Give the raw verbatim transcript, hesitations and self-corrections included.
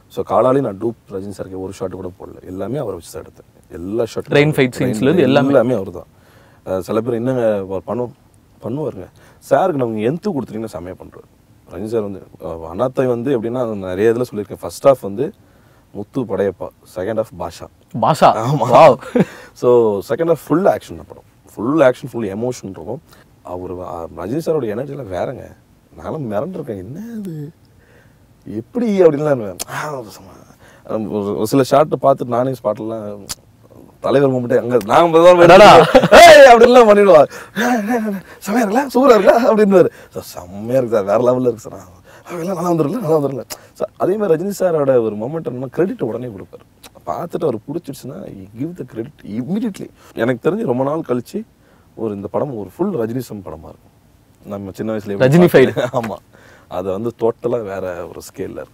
So காலாலே நான் dupe Rajini சாருக்கு ஒரு ஷாட் கூட போடல, எல்லாமே அவரை வச்சு தான் எடுத்தேன். எல்லா ஷாட் ட்ரெயின் ஃபைட் சீன்ஸ்லேருந்து எல்லாமே எல்லாமே அவர் தான். சில பேர் என்னங்க பண்ண பண்ணுவாருங்க சாருக்கு நம்ம எந்த கொடுத்துட்டீங்கன்னா செம்மையாக பண்ணுறாரு ரஜினி சார். வந்து அண்ணாத்தை வந்து எப்படின்னா நிறைய இதில் சொல்லியிருக்கேன், ஃபர்ஸ்ட் ஹாஃப் வந்து முத்து படையப்பா, செகண்ட் ஹாஃப் பாஷா பாஷா. ஆமாம். So second half full action படம், ஃபுல் ஆக்ஷன் ஃபுல் எமோஷன் இருக்கும். அவர் ரஜினி சாரோட எனர்ஜிலாம் வேறங்க. நானும் மிரண்டிருக்கேன், என்ன அது எப்படி அப்படின்லாம். ஒரு சில ஷார்ட்டை பார்த்துட்டு நானே ஸ்பாட்லாம் தலைவர் மூமெண்ட்டே அங்கே நாங்கள் அப்படின்லாம் பண்ணிடுவா. செம்மையா இருக்கல, சூப்பராக இருக்கா அப்படின்வாரு. சார் செம்மையாக இருக்கு சார், வேறு லெவலில் இருக்கு சார், அதெல்லாம் நல்லா வந்துடல நல்லா வந்துடல சார். அதே மாதிரி ரஜினி சாரோட ஒரு மொமெண்ட் என்ன கிரெடிட் உடனே கொடுப்பாரு. பார்த்துட்டு அவர் பிடிச்சிடுச்சுன்னா கிவ் த கிரெடிட் இம்மிடியட்லி. எனக்கு தெரிஞ்சு ரொம்ப நாள் கழிச்சு ஒரு இந்த படம் ஒரு ஃபுல் ரஜினிசம் படமாக இருக்கும். நம்ம சின்ன வயசுல ரஜினி ஃபைட். ஆமாம், அது வந்து டோட்டலாக வேற ஒரு ஸ்கேலில் இருக்கும்.